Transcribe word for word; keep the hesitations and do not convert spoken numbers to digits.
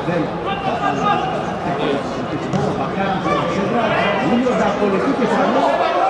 δεν θα βάλει. Μόνο μπακάρι, λίγο ανταπολιτή και φανό.